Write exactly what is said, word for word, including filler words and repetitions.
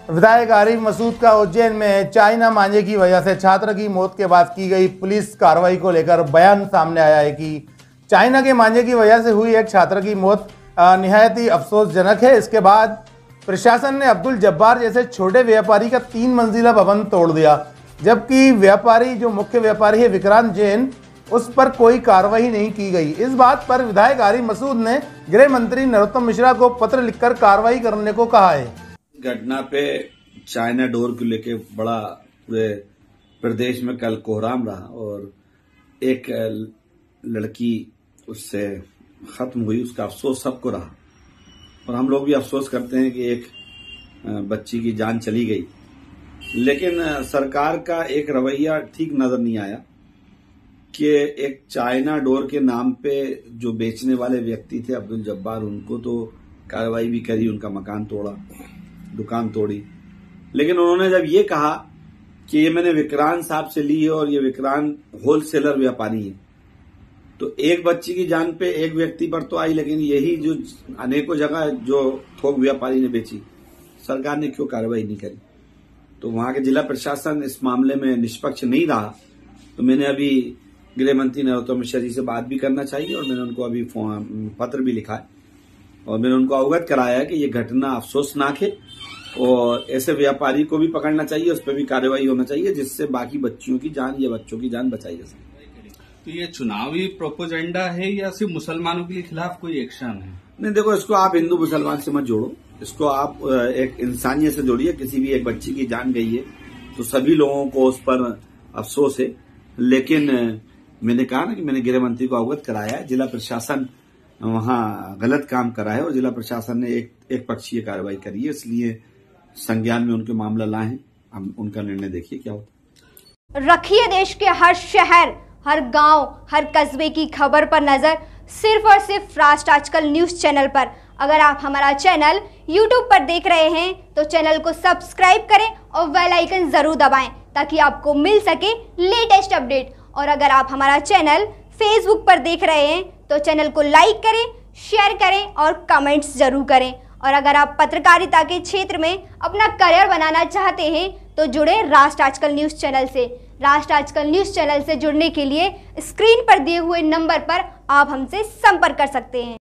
विधायक आरिफ मसूद का उज्जैन में चाइना मांझे की वजह से छात्र की मौत के बाद की गई पुलिस कार्रवाई को लेकर बयान सामने आया है कि चाइना के मांझे की वजह से हुई एक छात्र की मौत निहायत ही अफसोसजनक है। इसके बाद प्रशासन ने अब्दुल जब्बार जैसे छोटे व्यापारी का तीन मंजिला भवन तोड़ दिया, जबकि व्यापारी जो मुख्य व्यापारी है विक्रांत जैन, उस पर कोई कार्रवाई नहीं की गई। इस बात पर विधायक आरिफ मसूद ने गृह मंत्री नरोत्तम मिश्रा को पत्र लिखकर कार्रवाई करने को कहा है। घटना पे चाइना डोर को लेके बड़ा पूरे प्रदेश में कल कोहराम रहा और एक लड़की उससे खत्म हुई, उसका अफसोस सबको रहा और हम लोग भी अफसोस करते हैं कि एक बच्ची की जान चली गई। लेकिन सरकार का एक रवैया ठीक नजर नहीं आया कि एक चाइना डोर के नाम पे जो बेचने वाले व्यक्ति थे अब्दुल जब्बार, उनको तो कार्रवाई भी करी, उनका मकान तोड़ा, दुकान तोड़ी, लेकिन उन्होंने जब ये कहा कि ये मैंने विक्रांत साहब से ली है और ये विक्रांत होलसेलर व्यापारी है, तो एक बच्ची की जान पे एक व्यक्ति पर तो आई, लेकिन यही जो अनेकों जगह जो थोक व्यापारी ने बेची, सरकार ने क्यों कार्रवाई नहीं करी? तो वहां के जिला प्रशासन इस मामले में निष्पक्ष नहीं रहा। तो मैंने अभी गृह मंत्री नरोत्तम मिश्रा जी से बात भी करना चाहिए और मैंने उनको अभी पत्र भी लिखा है और मैंने उनको अवगत कराया है कि ये घटना अफसोसनाक है और ऐसे व्यापारी को भी पकड़ना चाहिए, उस पर भी कार्रवाई होना चाहिए, जिससे बाकी बच्चियों की जान या बच्चों की जान बचाई जा सके। तो ये चुनावी प्रोपोजेंडा है या सिर्फ मुसलमानों के खिलाफ कोई एक्शन है? नहीं, देखो, इसको आप हिंदू मुसलमान से मत जोड़ो, इसको आप एक इंसानियत से जोड़िए। किसी भी एक बच्ची की जान गई है तो सभी लोगों को उस पर अफसोस है, लेकिन मैंने कहा ना कि मैंने गृह मंत्री को अवगत कराया है, जिला प्रशासन वहां गलत काम करा है और जिला प्रशासन ने एक एक पक्षीय कार्रवाई करी है, इसलिए संज्ञान में उनके मामला लाए हैं। हम उनका निर्णय देखिए क्या होता है। रखिए देश के हर शहर, हर गांव, हर कस्बे की खबर पर नजर सिर्फ और सिर्फ राष्ट्र आजकल न्यूज चैनल पर। अगर आप हमारा चैनल यूट्यूब पर देख रहे हैं तो चैनल को सब्सक्राइब करें और बेल आइकन जरूर दबाएं ताकि आपको मिल सके लेटेस्ट अपडेट। और अगर आप हमारा चैनल फेसबुक पर देख रहे हैं तो चैनल को लाइक करें, शेयर करें और कमेंट्स जरूर करें। और अगर आप पत्रकारिता के क्षेत्र में अपना करियर बनाना चाहते हैं तो जुड़े राष्ट्र आजकल न्यूज चैनल से। राष्ट्र आजकल न्यूज चैनल से जुड़ने के लिए स्क्रीन पर दिए हुए नंबर पर आप हमसे संपर्क कर सकते हैं।